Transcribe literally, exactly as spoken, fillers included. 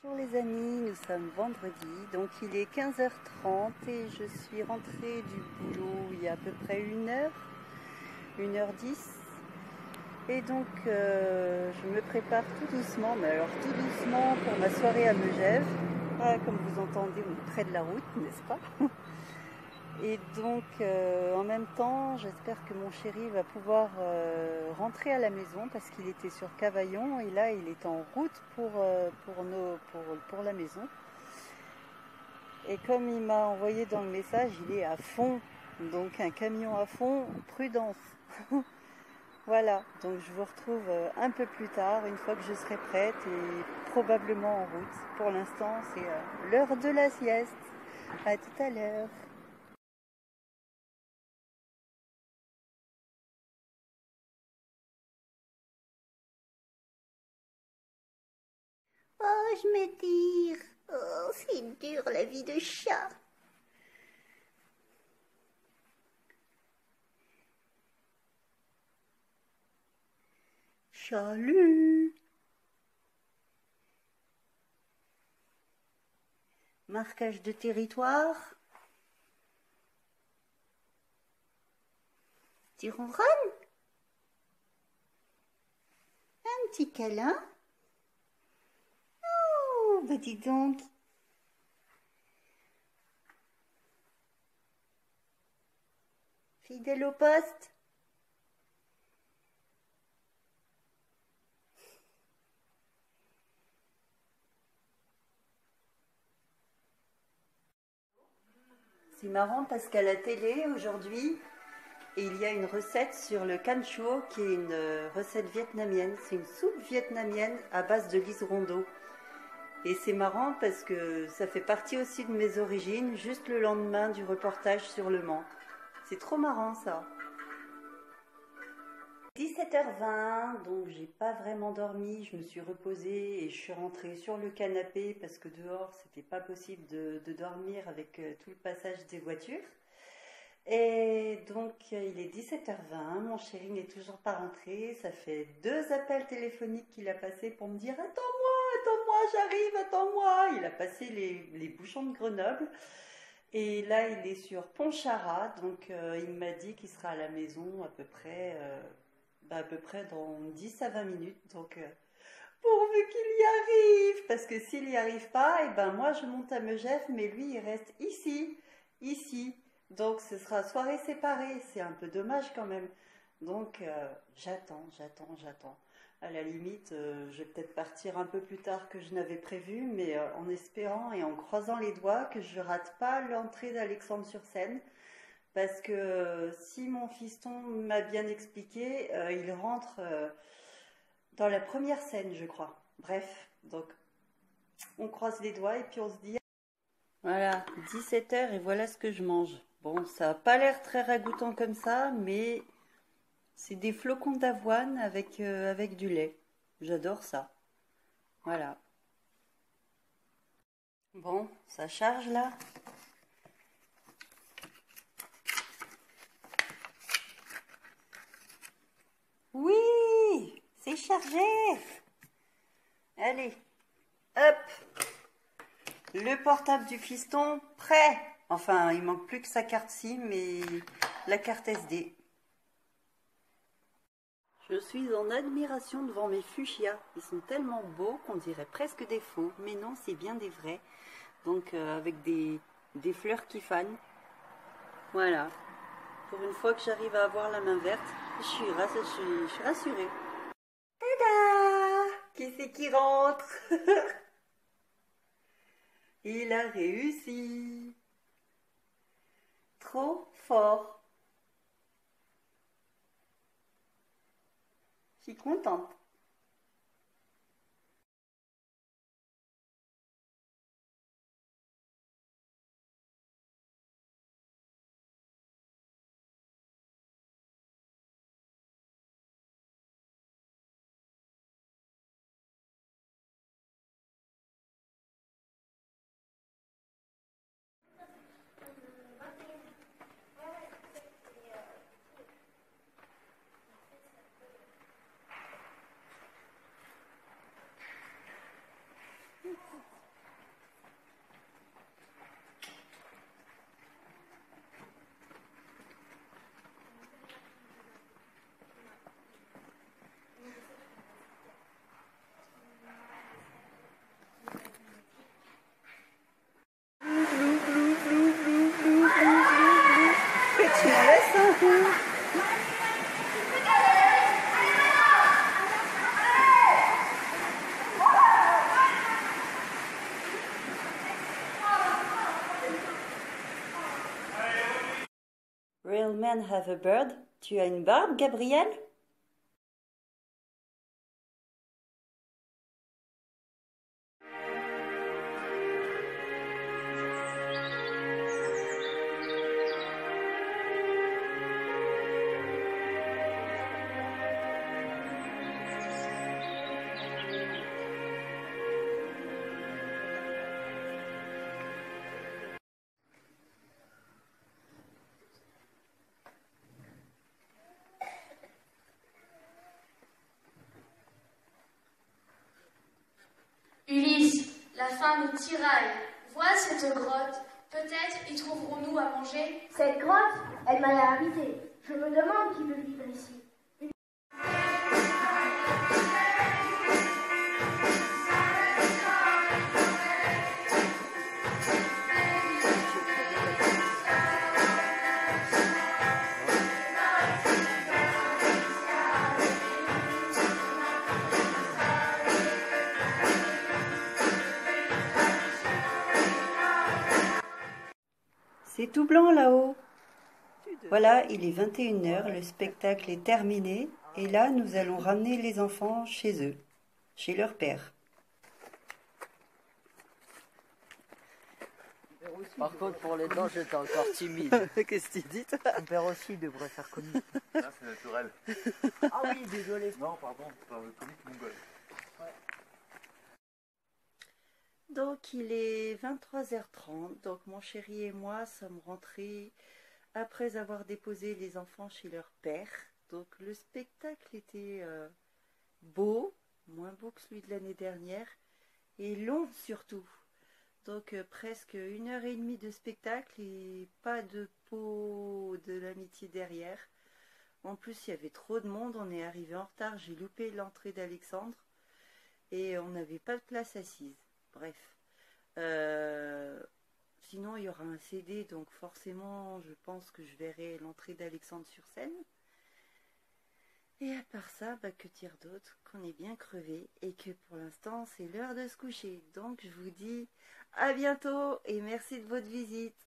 Bonjour les amis, nous sommes vendredi, donc il est quinze heures trente et je suis rentrée du boulot il y a à peu près une heure, une heure dix. Et donc euh, je me prépare tout doucement, mais alors tout doucement pour ma soirée à Megève. Ah, comme vous entendez, on est près de la route, n'est-ce pas? Et donc euh, en même temps, j'espère que mon chéri va pouvoir euh, rentrer à la maison parce qu'il était sur Cavaillon et là il est en route pour, euh, pour, nos, pour, pour la maison. Et comme il m'a envoyé dans le message, il est à fond. Donc un camion à fond, prudence. Voilà, donc je vous retrouve un peu plus tard, une fois que je serai prête et probablement en route. Pour l'instant, c'est l'heure de la sieste. À tout à l'heure. Oh, je m'étire. Oh, c'est dur la vie de chat. Salut! Marquage de territoire. Tu ronronnes? Un petit câlin? Oh, bah dis donc. Fidèle au poste? C'est marrant parce qu'à la télé aujourd'hui, il y a une recette sur le can chua qui est une recette vietnamienne. C'est une soupe vietnamienne à base de liseron. Et c'est marrant parce que ça fait partie aussi de mes origines, juste le lendemain du reportage sur Le Mans. C'est trop marrant ça. dix-sept heures vingt, donc j'ai pas vraiment dormi, je me suis reposée et je suis rentrée sur le canapé parce que dehors c'était pas possible de, de dormir avec tout le passage des voitures. Et donc il est dix-sept heures vingt, mon chéri n'est toujours pas rentré, ça fait deux appels téléphoniques qu'il a passé pour me dire « Attends-moi, attends-moi, j'arrive, attends-moi !» Il a passé les, les bouchons de Grenoble et là il est sur Pontcharrat, donc euh, il m'a dit qu'il sera à la maison à peu près, euh, bah, à peu près dans dix à vingt minutes, donc euh, pourvu qu'il y arrive, parce que s'il n'y arrive pas, et ben moi je monte à Megève, mais lui il reste ici, ici. Donc ce sera soirée séparée, c'est un peu dommage quand même. Donc euh, j'attends, j'attends, j'attends. À la limite, euh, je vais peut-être partir un peu plus tard que je n'avais prévu, mais euh, en espérant et en croisant les doigts que je rate pas l'entrée d'Alexandre-sur-Seine. Parce que euh, si mon fiston m'a bien expliqué, euh, il rentre euh, dans la première scène, je crois. Bref, donc on croise les doigts et puis on se dit... Voilà, dix-sept heures et voilà ce que je mange. Bon, ça n'a pas l'air très ragoûtant comme ça, mais c'est des flocons d'avoine avec, euh, avec du lait. J'adore ça. Voilà. Bon, ça charge là. Oui, c'est chargé. Allez, hop. Le portable du fiston, prêt. Enfin, il manque plus que sa carte SIM et la carte S D. Je suis en admiration devant mes fuchsias. Ils sont tellement beaux qu'on dirait presque des faux. Mais non, c'est bien des vrais. Donc euh, avec des, des fleurs qui fanent. Voilà. Pour une fois que j'arrive à avoir la main verte, je suis, rass je suis, je suis rassurée. Tada! Qui c'est qui rentre? Il a réussi. Trop fort. Je suis contente. little man have a beard? Tu as une barbe, Gabriel? Ulysse, la faim nous tiraille. Vois cette grotte. Peut-être y trouverons-nous à manger. Cette grotte, elle m'a l'air habitée. Je me demande qui peut vivre ici. C'est tout blanc là-haut. Voilà, il est vingt et une heures, le spectacle est terminé et là nous allons ramener les enfants chez eux, chez leur père. Par contre, pour les dents, j'étais encore timide. Qu'est-ce que tu dis? Mon père aussi devrait faire comique. Là, c'est naturel. Ah oui, désolé. Non, pardon, c'est un comique mongol. Donc il est vingt-trois heures trente, donc mon chéri et moi sommes rentrés après avoir déposé les enfants chez leur père. Donc le spectacle était euh, beau, moins beau que celui de l'année dernière, et long surtout. Donc euh, presque une heure et demie de spectacle et pas de peau de l'amitié derrière. En plus il y avait trop de monde, on est arrivé en retard, j'ai loupé l'entrée d'Alexandre et on n'avait pas de place assise. Bref, euh, sinon il y aura un C D, donc forcément je pense que je verrai l'entrée d'Alexandre sur scène. Et à part ça, bah, que dire d'autre, qu'on est bien crevé et que pour l'instant c'est l'heure de se coucher. Donc je vous dis à bientôt et merci de votre visite.